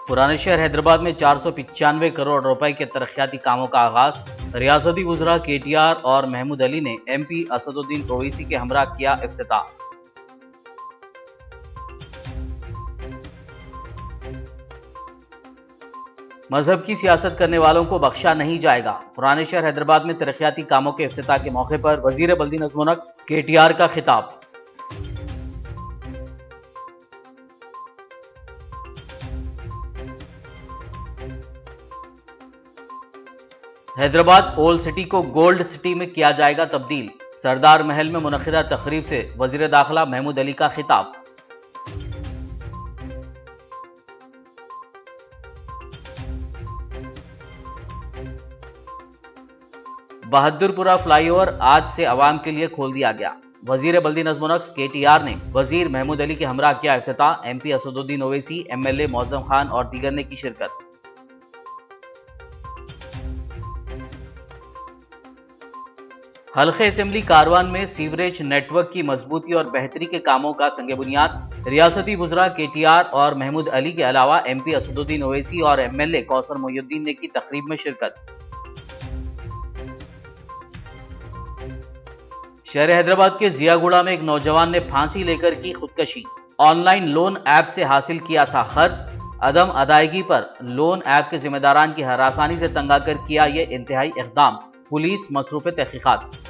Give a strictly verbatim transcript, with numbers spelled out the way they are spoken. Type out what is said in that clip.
पुराने शहर हैदराबाद में चार सौ पिचानवे करोड़ रुपए के तरक्याती कामों का आगाज। रियासती वुज़रा के टी आर और महमूद अली ने एम पी असदुद्दीन ओवैसी के हमरा किया इफ्तिताह। मजहब की सियासत करने वालों को बख्शा नहीं जाएगा। पुराने शहर हैदराबाद में तरक्याती कामों के इफ्तिताह के मौके पर वजीर बल्दी नज़्म व नक्श के टी आर का खिताब। हैदराबाद ओल्ड सिटी को गोल्ड सिटी में किया जाएगा तब्दील। सरदार महल में मुनक़िदा तकरीब से वज़ीर दाखिला महमूद अली का खिताब। बहादुरपुरा फ्लाईओवर आज से अवाम के लिए खोल दिया गया। वजीर बल्दी नज़्म व नक्श के टी आर ने वजीर महमूद अली के हमरा किया इफ्तिताह। M P Asaduddin Owaisi, M L A Moazzam Khan और दीगर ने की शिरकत। हल्के असेंबली कारवान में सीवरेज नेटवर्क की मजबूती और बेहतरी के कामों का संगे बुनियाद। रियासती वुज़रा के टी आर और महमूद अली के अलावा एम पी असदुद्दीन ओवैसी और M L A Kausar Mohiuddin ने की तकरीब में शिरकत। शहर हैदराबाद के जियागुड़ा में एक नौजवान ने फांसी लेकर की खुदकशी। ऑनलाइन लोन ऐप से हासिल किया था खर्च। अदम अदायगी पर लोन ऐप के जिम्मेदारान की हरासानी से तंग आकर किया ये इंतहाई इक़दाम। पुलिस मसरूफ़ तहक़ीक़ात।